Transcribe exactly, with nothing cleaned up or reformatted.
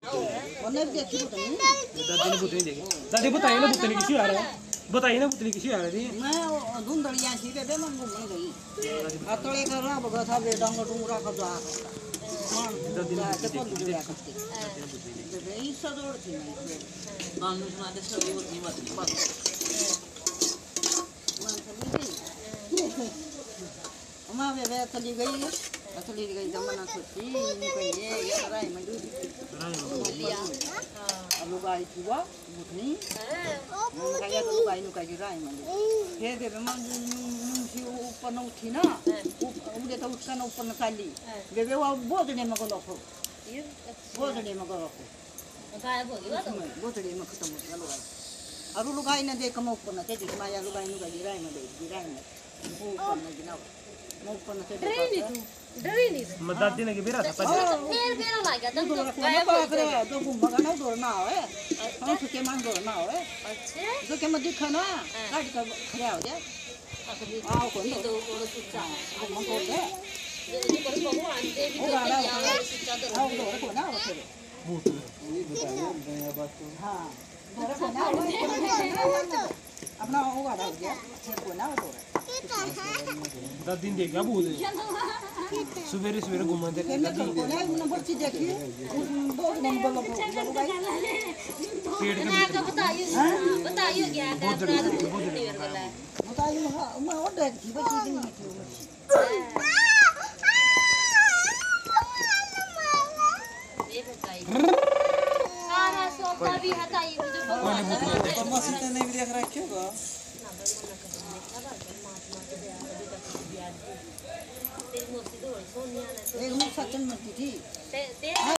ਉਹਨੇ ਵੀ ਦੇਖੀ ਪੁੱਤ ਨਹੀਂ दादी ने पुतनी देखी दादी बताइए ना पुतनी किसी आ रहा है बताइए ना पुतनी किसी आ रही है मैं धुंधलियां सी बेबे मैं घूमने गई अतले करना बगा था बेटा डूंगरा का जा दादी ने पुतनी देखी बेबे इस दौड़ थी नानू सुना दे सब वो नहीं मत मत मां बेबे चली गई चली गई जमाना सोची निकल ये ये राय में दूध लिया अब लोग आई थी वो बुटनी काया तो लोग आई नु काई राय में हे बेबे मां सी ऊपर न उठी ना उड़े तो उठना न ऊपर न चाली बेबे वो बोतने में को रखो बोतने में को रखो गायब हो गया तो बोतने में खत्म हो गया लोग और लोग आई न देख म ऊपर न के माया लोग आई नु काई राय में दे राय में ऊपर न गिनाओ म ऊपर न से डरी नहीं डरी नहीं मैं दादी ने के बेरा था फिर फिर लग गया तुम गायब हो गया तो घूमगा ना दौड़ ना होए हम सुके मान दौड़ ना होए अच्छा तो के मत दिखा ना गाड़ी का खड़ा हो जाए आओ कौन तो वो सुच्चा हम को दे ये पर भगवान दे भी तो यार सुच्चा तो आओ दौड़ को ना हो तेरे ये बताइए नया बात तो हां दौड़ को ना अपना होगा हो गया फिर को ना दौड़ दादी ने देखा भूल सवेरे सवेरे घूमने थे दादी को ना नंबर चीज देखी दो नंबर लो पेट ना आपको बताइए बताइए क्या क्या बताइए मैं और देख थी बची नहीं थी ये बताइए सारा सोफा भी हटाइए मुझे पर मसीन नहीं भी देख रहा क्यों का तेरी मोसी तो सोनिया ने एक मुंह सचन मत थी ते ते